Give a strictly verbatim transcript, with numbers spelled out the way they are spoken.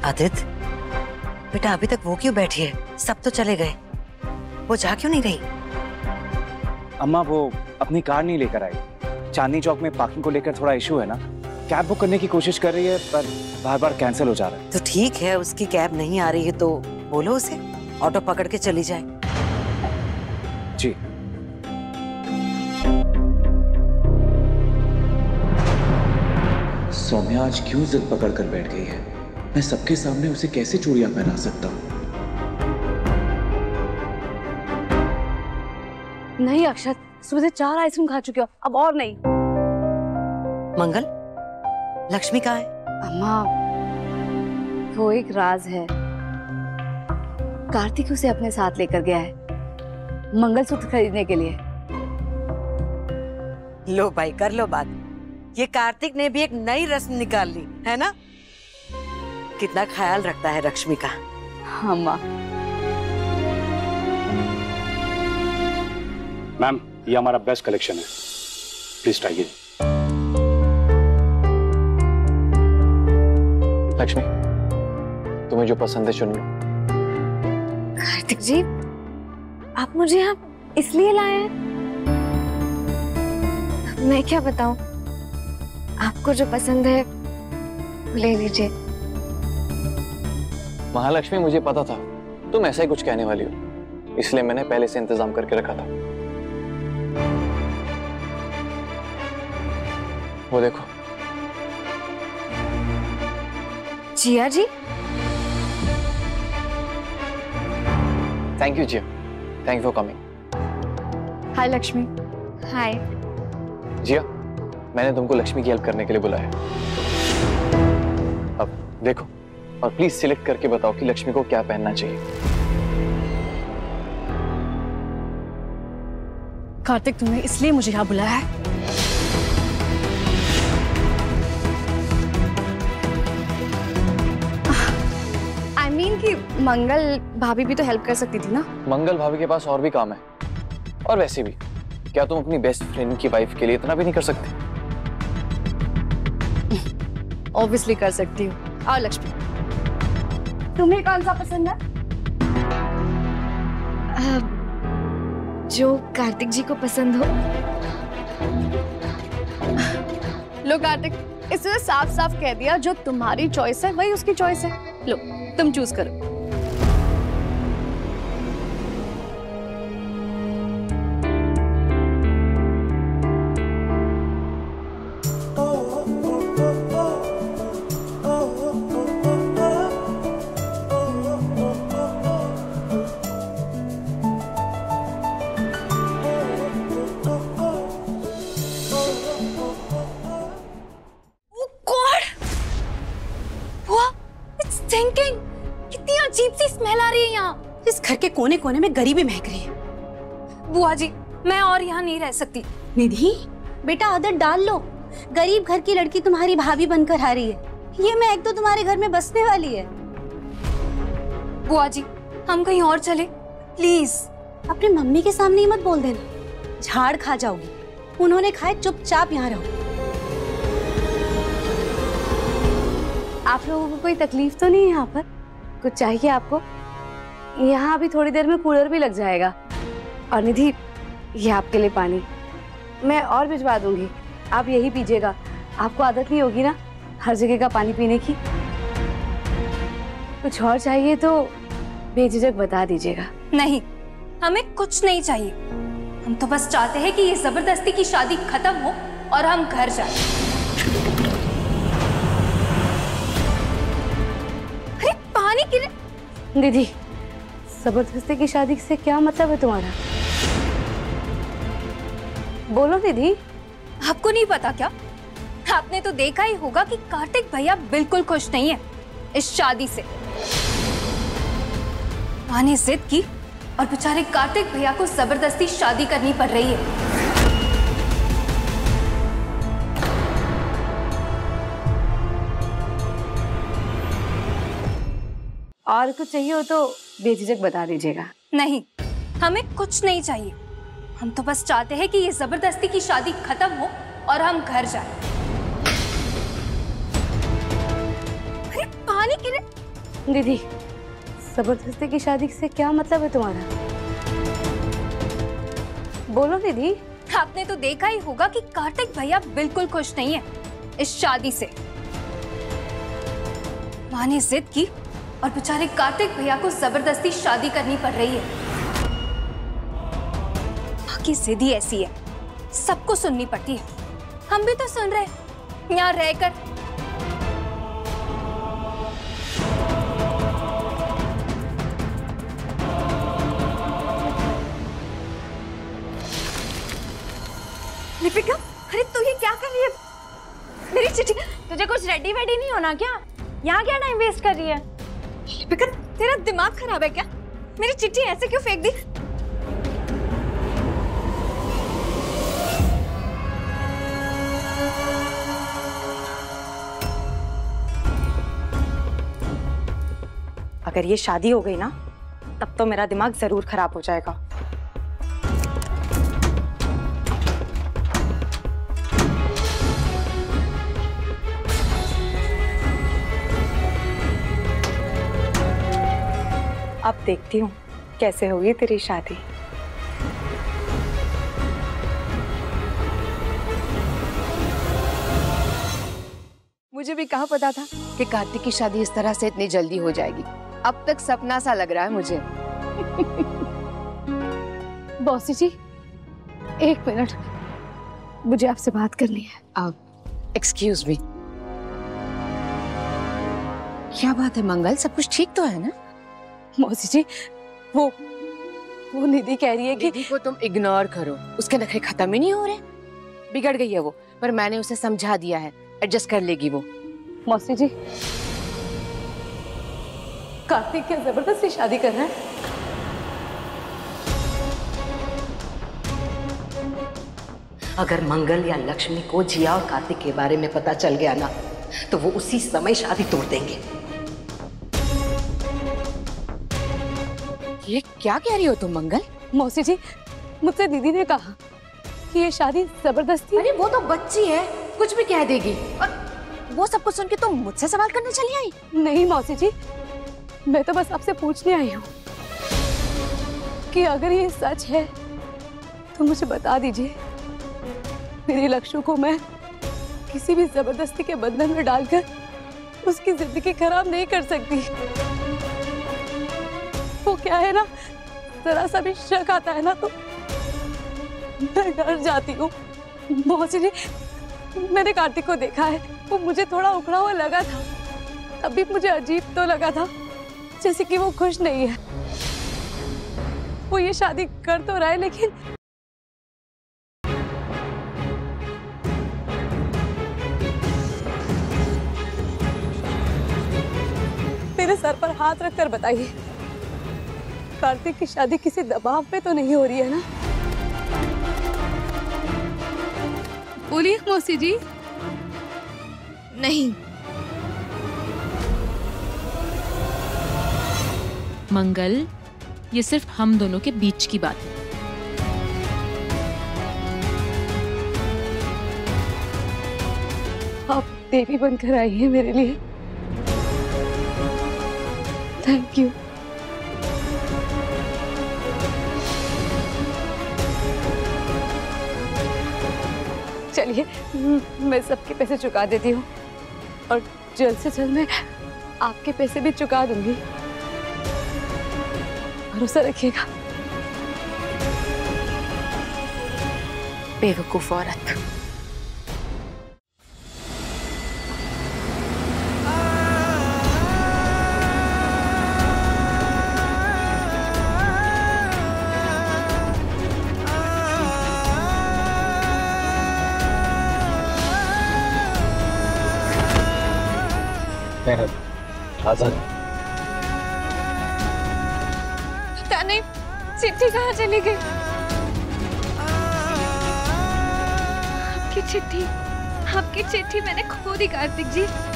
आदित्य बेटा, अभी तक वो क्यों बैठी है? सब तो चले गए, वो जा क्यों नहीं रही? अम्मा वो अपनी कार नहीं लेकर आई। चांदनी चौक में पार्किंग को लेकर थोड़ा इशू है ना। कैब बुक करने की कोशिश कर रही है पर बार बार कैंसिल हो जा रहा है। तो ठीक है, उसकी कैब नहीं आ रही है तो बोलो उसे ऑटो पकड़ के चली जाए। जी। सौम्या आज क्यों जिद पकड़ कर बैठ गई है? मैं सबके सामने उसे कैसे चूड़ियां पहना सकता हूँ? नहीं अक्षत, सुबह से चार आइसक्रीम खा चुके हो, अब और नहीं। मंगल, लक्ष्मी कहाँ है? अम्मा, वो एक राज है। कार्तिक उसे अपने साथ लेकर गया है मंगलसूत्र खरीदने के लिए। लो भाई, कर लो बात। ये कार्तिक ने भी एक नई रस्म निकाल ली है ना। कितना ख्याल रखता है लक्ष्मी का। हाँ माँ। मैम, ये हमारा बेस्ट कलेक्शन है, प्लीज ट्राई कीजिए। लक्ष्मी, तुम्हें जो पसंद है चुन लो। कार्तिक जी, आप मुझे यहाँ इसलिए लाए हैं? मैं क्या बताऊं, आपको जो पसंद है ले लीजिए। महालक्ष्मी, मुझे पता था तुम ऐसा ही कुछ कहने वाली हो, इसलिए मैंने पहले से इंतजाम करके रखा था। वो देखो। Jiya ji. Thank you Jiya, thank you for coming. Hi Lakshmi. Hi Jiya, मैंने तुमको लक्ष्मी की हेल्प करने के लिए बुलाया। अब देखो और प्लीज सिलेक्ट करके बताओ कि लक्ष्मी को क्या पहनना चाहिए। कार्तिक, तुमने इसलिए मुझे यहाँ बुलाया है? आई I मीन mean कि मंगल भाभी भी तो हेल्प कर सकती थी ना। मंगल भाभी के पास और भी काम है, और वैसे भी क्या तुम अपनी बेस्ट फ्रेंड की वाइफ के लिए इतना भी नहीं कर सकती? ऑब्वियसली कर सकती हूँ। आओ लक्ष्मी, तुम्हें कौन सा पसंद है? आ, जो कार्तिक जी को पसंद हो। लो कार्तिक, इसने साफ साफ कह दिया जो तुम्हारी चॉइस है वही उसकी चॉइस है। लो, तुम चूज करो। कितनी अजीब सी स्मेल आ रही है यहाँ। इस घर के कोने कोने में गरीबी महक रही है। बुआ जी, मैं और यहाँ नहीं रह सकती। निधि, बेटा आदत डाल लो। गरीब घर की लड़की तुम्हारी भाभी बनकर आ रही है। ये महक तो तुम्हारे घर में बसने वाली है। बुआ जी, हम कहीं और चले प्लीज। अपनी मम्मी के सामने ही मत बोल देना, झाड़ खा जाओगी। उन्होंने खाए, चुपचाप यहाँ रहो। आप लोगों को कोई तकलीफ तो नहीं है यहाँ पर? कुछ चाहिए आपको? यहाँ अभी थोड़ी देर में कूलर भी लग जाएगा। और निधि, ये आपके लिए पानी मैं और भिजवा दूंगी, आप यही पीजिएगा। आपको आदत नहीं होगी ना हर जगह का पानी पीने की। कुछ और चाहिए तो बेझिझक बता दीजिएगा। नहीं, हमें कुछ नहीं चाहिए। हम तो बस चाहते हैं कि ये जबरदस्ती की शादी खत्म हो और हम घर जाएं। पानी गिरे। दीदी, जबरदस्ती की शादी से क्या मतलब है तुम्हारा? बोलो दीदी। आपको नहीं पता क्या? आपने तो देखा ही होगा कि कार्तिक भैया बिल्कुल खुश नहीं है इस शादी से। माँ ने जिद की और बेचारे कार्तिक भैया को जबरदस्ती शादी करनी पड़ रही है। और कुछ चाहिए हो तो बेझिझक बता दीजिएगा। नहीं, हमें कुछ नहीं चाहिए। हम तो बस चाहते हैं कि ये जबरदस्ती की शादी खत्म हो और हम घर जाएं। अरे पानी गिरे। दीदी, जबरदस्ती की शादी से क्या मतलब है तुम्हारा? बोलो दीदी। आपने तो देखा ही होगा कि कार्तिक भैया बिल्कुल खुश नहीं है इस शादी से। माँ ने जिद की और बेचारे कार्तिक भैया को जबरदस्ती शादी करनी पड़ रही है। माँ की जिद ही ऐसी है, सबको सुननी पड़ती है। हम भी तो सुन रहे हैं यहाँ रहकर। लिपिका, अरे तू ये क्या कर रही है? मेरी चिट्ठी। तुझे कुछ रेडी वेडी नहीं होना क्या? यहाँ क्या टाइम वेस्ट कर रही है? लिपिका, तेरा दिमाग खराब है क्या? मेरी चिट्ठी ऐसे क्यों फेंक दी? अगर ये शादी हो गई ना, तब तो मेरा दिमाग जरूर खराब हो जाएगा। अब देखती हूँ कैसे होगी तेरी शादी। मुझे भी कहाँ पता था कि कार्तिक की शादी इस तरह से इतनी जल्दी हो जाएगी। अब तक सपना सा लग रहा है मुझे। बॉसी जी, एक मिनट, मुझे आपसे बात करनी है। आप एक्सक्यूज मी। क्या बात है मंगल, सब कुछ ठीक तो है ना? मौसी जी, वो वो निधि कह रही है कि निधि को तुम इग्नोर करो, उसके नखरे खत्म ही नहीं हो रहे। बिगड़ गई है वो, पर मैंने उसे समझा दिया है, एडजस्ट कर लेगी वो। मौसी जी, कार्तिक क्या जबरदस्ती शादी कर रहा है? अगर मंगल या लक्ष्मी को जिया और कार्तिक के बारे में पता चल गया ना, तो वो उसी समय शादी तोड़ देंगे। ये क्या कह रही हो तुम मंगल? मौसी जी, मुझसे दीदी ने कहा कि ये शादी जबरदस्ती। अरे वो तो बच्ची है, कुछ भी कह देगी। और वो सब कुछ सुन के तुम मुझसे सवाल करने चली आई? नहीं मौसी जी, मैं तो बस आपसे पूछने आई हूँ कि अगर ये सच है तो मुझे बता दीजिए। मेरी लक्ष्य को मैं किसी भी जबरदस्ती के बंधन में डालकर उसकी जिंदगी खराब नहीं कर सकती। वो क्या है ना, जरा सा भी शक आता है ना तो मैं डर जाती हूँ। मौसी जी, मैंने कार्तिक को देखा है, वो मुझे थोड़ा उखड़ा हुआ लगा था। तभी मुझे अजीब तो लगा था, जैसे कि वो खुश नहीं है। वो ये शादी कर तो रहा है, लेकिन मेरे सर पर हाथ रखकर बताइए, कार्तिक की शादी किसी दबाव पे तो नहीं हो रही है ना? बोलिए मौसी जी। नहीं मंगल, ये सिर्फ हम दोनों के बीच की बात है। आप देवी बनकर आई हैं मेरे लिए। Thank you. चलिए, मैं सबके पैसे चुका देती हूँ और जल्द से जल्द मैं आपके पैसे भी चुका दूंगी। भरोसा रखिएगा। बेवकूफ औरत। आजाद, पता नहीं चिट्ठी कहाँ चली गई। आपकी चिट्ठी, आपकी चिट्ठी मैंने खो दी कार्तिक जी।